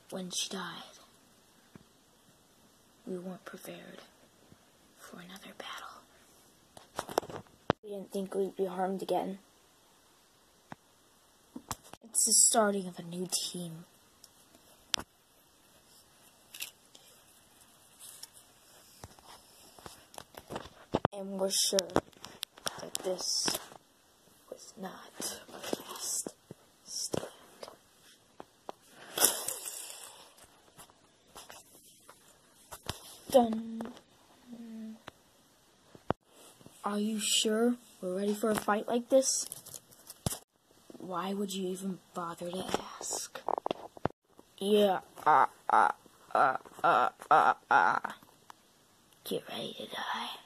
when she died, we weren't prepared for another battle. We didn't think we'd be harmed again. It's the starting of a new team. And we're sure that this was not our last stand. Done. Are you sure we're ready for a fight like this? Why would you even bother to ask? Yeah, Get ready to die.